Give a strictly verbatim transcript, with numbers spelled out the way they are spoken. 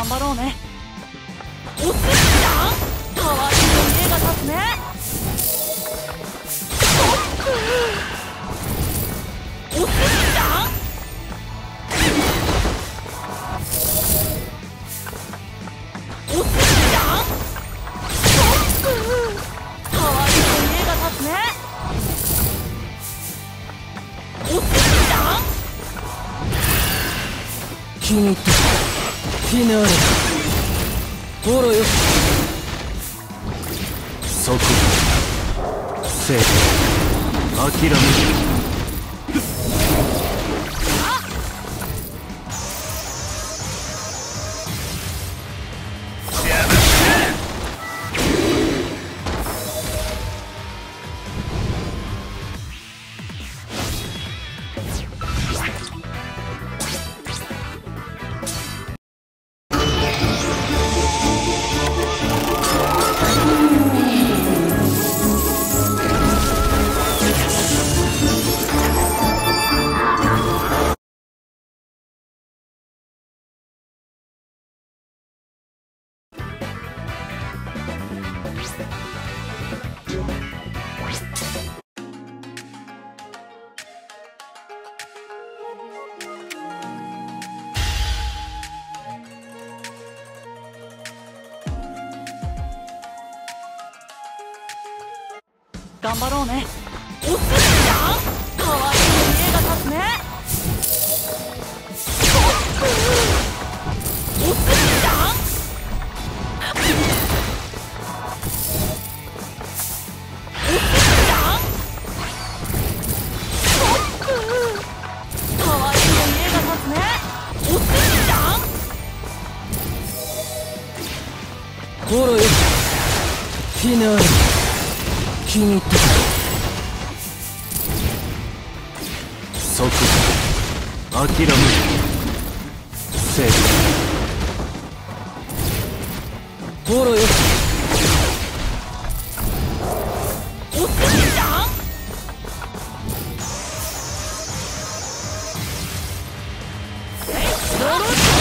頑張ろうね。おすぎちゃん、かわいい家が立つね。おすぎちゃん、おすぎちゃん、かわいい家が立つね。おすぎちゃん、 気に入った。フィナーレほろよ。速度生徒諦める。 頑張ろうね。おすぎちゃん、かわいい家が立つね。おすぎちゃん、おすぎちゃん、かわいい家が立つね。おすぎちゃん、 ほろよ。フィナーレ気に入った。速度諦める。生徒ほろよ。 おすぎちゃん、えいよろしく。